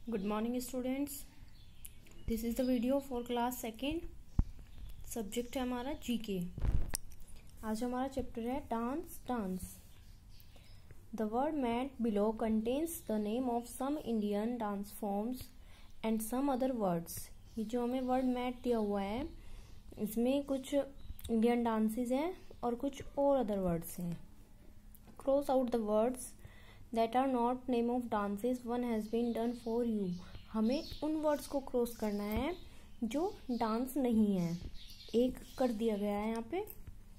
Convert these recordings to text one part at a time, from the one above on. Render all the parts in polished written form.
Good morning students. This is the video for class second. Subject है हमारा GK. आज हमारा चैप्टर है dance. The word mat below contains the name of some Indian dance forms and some other words. ये जो हमें word mat दिया हुआ है इसमें कुछ इंडियन डांसेस हैं और कुछ और अदर वर्ड्स हैं. Cross out the words that are not name of dances one has been done for you. हमें उन वर्ड्स को क्रॉस करना है जो डांस नहीं है. एक कर दिया गया है यहाँ पे.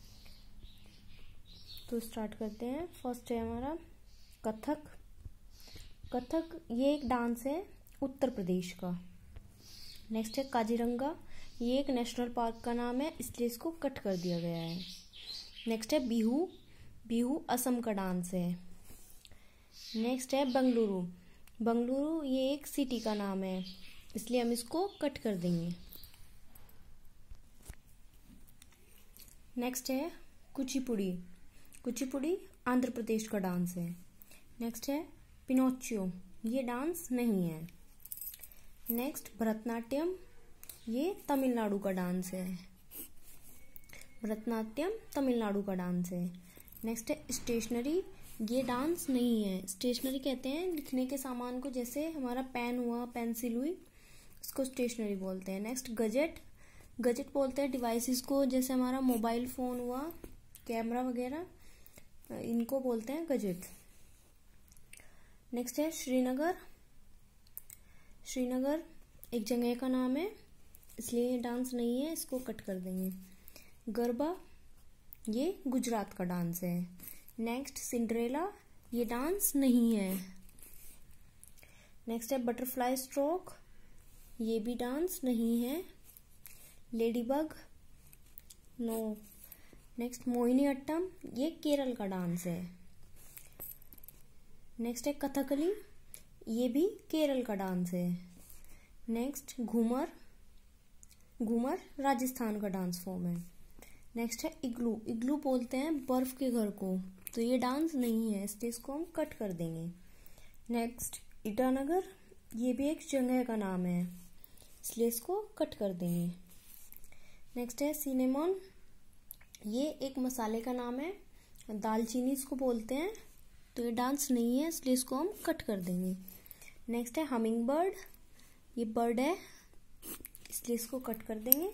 तो स्टार्ट करते हैं. फर्स्ट है हमारा कथक. कथक ये एक डांस है उत्तर प्रदेश का. नेक्स्ट है काजीरंगा. ये एक नेशनल पार्क का नाम है इसलिए इसको कट कर दिया गया है. नेक्स्ट है बिहू. बिहू असम का डांस है. नेक्स्ट है बंगलुरु. बंगलुरु ये एक सिटी का नाम है इसलिए हम इसको कट कर देंगे. नेक्स्ट है कुचिपुड़ी. कुचिपुड़ी आंध्र प्रदेश का डांस है. नेक्स्ट है पिनोचियो. ये डांस नहीं है. नेक्स्ट भरतनाट्यम. ये तमिलनाडु का डांस है. भरतनाट्यम तमिलनाडु का डांस है. नेक्स्ट है स्टेशनरी. ये डांस नहीं है. स्टेशनरी कहते हैं लिखने के सामान को, जैसे हमारा पेन हुआ, पेंसिल हुई, इसको स्टेशनरी बोलते हैं. Next gazette. गजेट बोलते हैं डिवाइसेस को, जैसे हमारा मोबाइल फोन हुआ, कैमरा वगैरह, इनको बोलते हैं गजेट. नेक्स्ट है श्रीनगर. श्रीनगर एक जगह का नाम है इसलिए ये डांस नहीं है, इसको कट कर देंगे. गरबा ये गुजरात का डांस है. Next Cinderella. ये डांस नहीं है. नेक्स्ट है बटरफ्लाई स्ट्रोक. ये भी डांस नहीं है. Ladybug no. Next Mohiniyattam. ये केरल का डांस है. नेक्स्ट है कथकली. ये भी केरल का डांस है. नेक्स्ट घूमर. घूमर राजस्थान का डांस फॉर्म है. नेक्स्ट है इग्लू. इग्लू बोलते हैं बर्फ के घर को, तो ये डांस नहीं है इसलिए इसको हम कट कर देंगे. नेक्स्ट ईटानगर. ये भी एक जगह का नाम है इसलिए इसको कट कर देंगे. नेक्स्ट है सिनेमॉन. ये एक मसाले का नाम है, दालचीनी इसको बोलते हैं, तो ये डांस नहीं है इसलिए इसको हम कट कर देंगे. नेक्स्ट है हमिंग बर्ड. ये बर्ड है इसलिए इसको कट कर देंगे.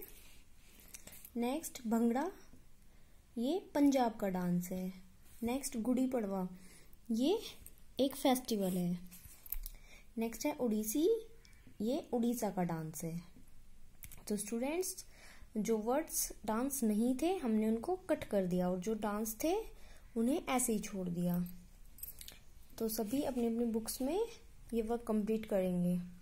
नेक्स्ट भंगड़ा. ये पंजाब का डांस है. नेक्स्ट गुड़ी पड़वा. ये एक फेस्टिवल है. नेक्स्ट है ओडिसी. ये उड़ीसा का डांस है. तो स्टूडेंट्स, जो वर्ड्स डांस नहीं थे हमने उनको कट कर दिया और जो डांस थे उन्हें ऐसे ही छोड़ दिया. तो सभी अपनी अपनी बुक्स में ये वर्क कंप्लीट करेंगे.